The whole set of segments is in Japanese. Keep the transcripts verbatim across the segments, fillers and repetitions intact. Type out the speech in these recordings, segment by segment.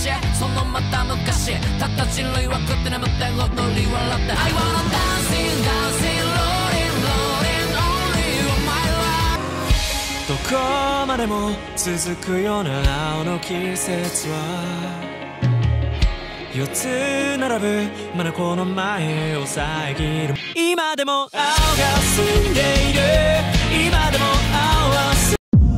しそのまた昔たった人類は食って眠って踊り笑って I wanna dancing dancing rolling rolling only on my life どこまでも続くような青の季節は四つ並ぶ眼の前を遮る今でも青が澄んでいる今でも青は澄んでいる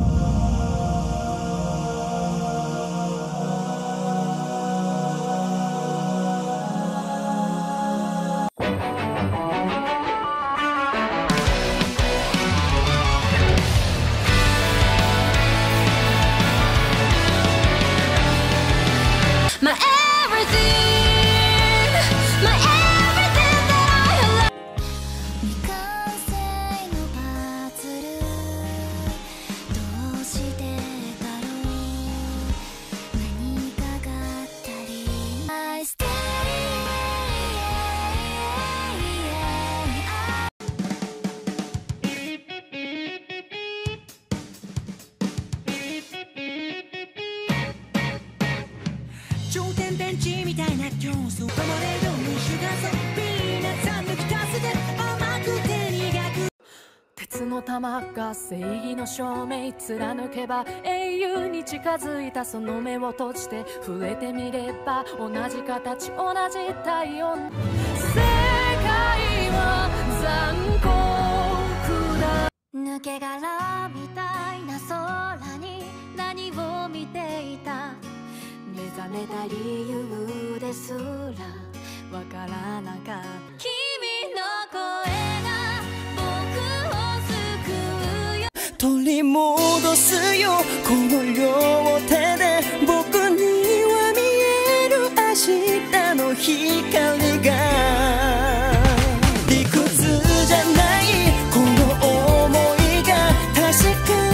超天電池みたいな競争止まれる虫がそピーナッツ抜き足すで甘くて苦く鉄の玉が正義の証明貫けば英雄に近づいたその目を閉じて触れてみれば同じ形同じ体温世界は残酷だ抜け殻みたいな空に何を見ていた目覚めた理由ですらわからなかった君の声が僕を救うよ取り戻すよこの両手で僕には見える明日の光が理屈じゃないこの想いが確か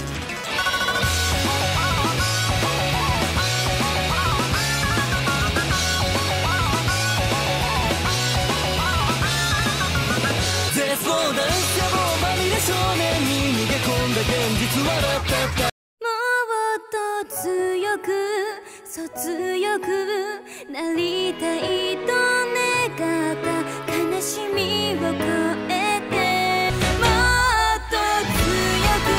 少年に逃げ込んだ現実はだったもっと強くそう強くなりたいと願った悲しみを超えてもっと強く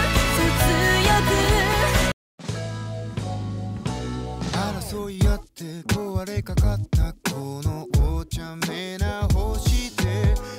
そう強く争い合って壊れかかったこのお茶目な星で